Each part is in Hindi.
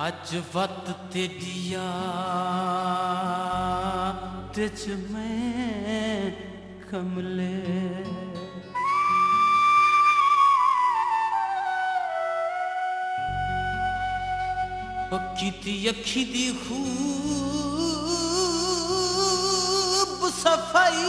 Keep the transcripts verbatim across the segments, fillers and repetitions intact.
अज वत तेडिया तिच मैं कमले कीती अखी दी खूब सफाई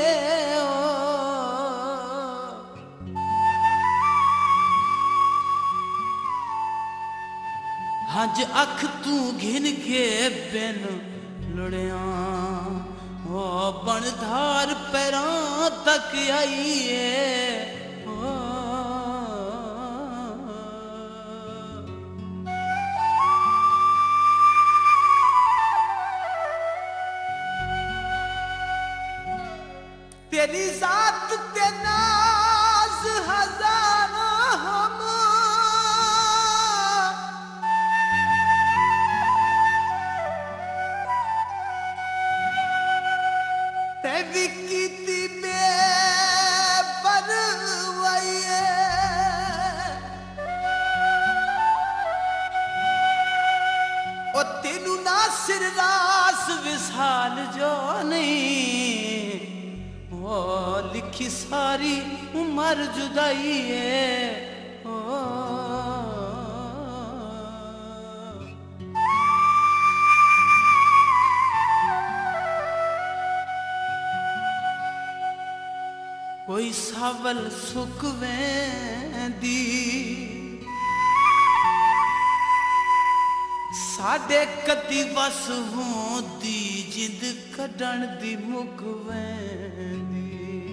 हज अख तू घिन के बिन लुड़िया ओ बनधार पैरां तक आई है तेरी जात ते नाज हजारों हम तेरी कीती बेपरवाही ओ तेनू ना सिर रास विसाल जो नहीं ओ लिखी सारी उम्र जुदाई है ओ कोई सावल सुख वेंदी साडे कदी वस होंदी जिंद कढण दी मुक वेंदी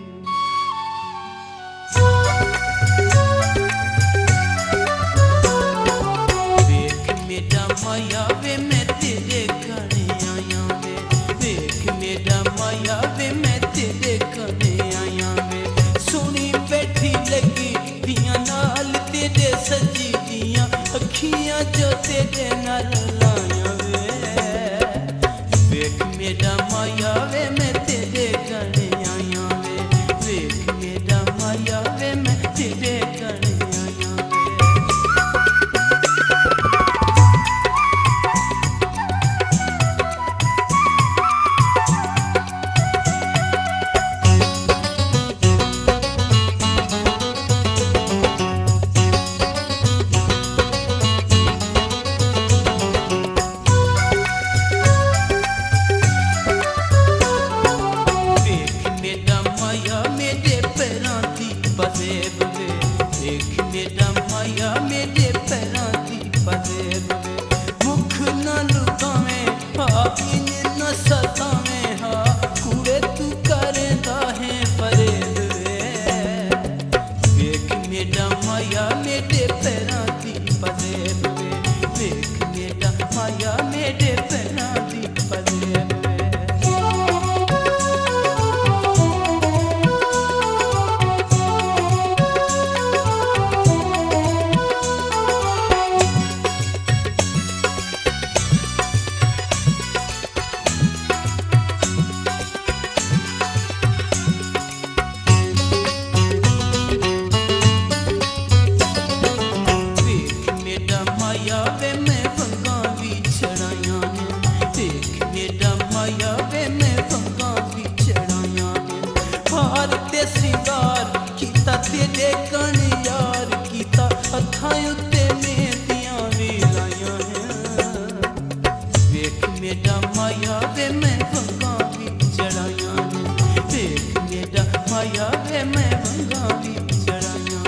देख मेरा माया वे मैं तेरे कने आया वे देख मेरा माया वे मैं तेरे कने आया वे सोनी बैठी लगी दियां नाल तेरे सजी दियां अखियां जो तेरे नाल लाया वे देख मेरा माया वे मैं तेरे कने आया वे देख मेरा माया वे मैं तेरे कने आया देख मेरा माया मेरे पैरां दी पजेब मुख न लुकावे इन न सतावे हा कूड़े तू करेंदा है परेब देख मेरा माया मेरे पैरां दी पजेब देख मेरा माया मेरे पैरां दी पजेब तेरे कण यार कीता हथां उत्ते मेहंदियां भी लाइयां देख मेरा माया वे मैं वंगा भी चढ़ाइयां देख मेरा माया वे मैं वंगा भी चढ़ाइयां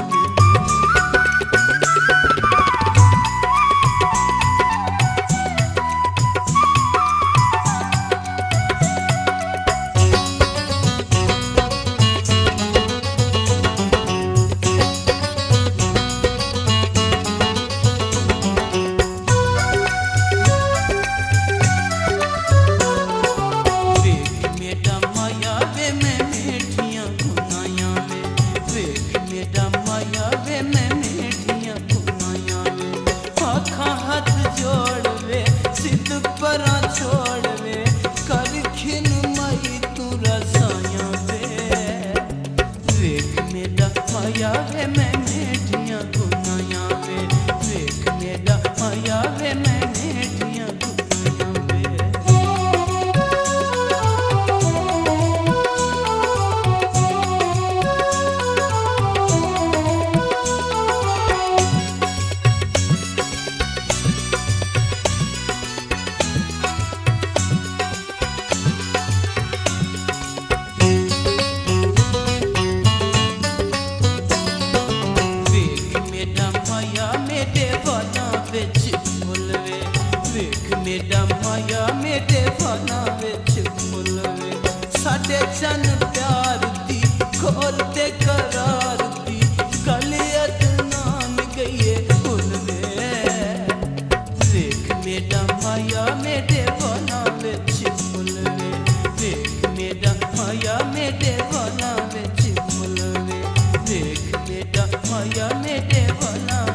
ते चन प्यार दी खोल ते करार दी गल अदनान गई भुल वे वेख मेरा माया मेरे वना विच फुल वे वेख मेरा माया मेरे वना विच फुल वे वेख मेरा माया मेरे वना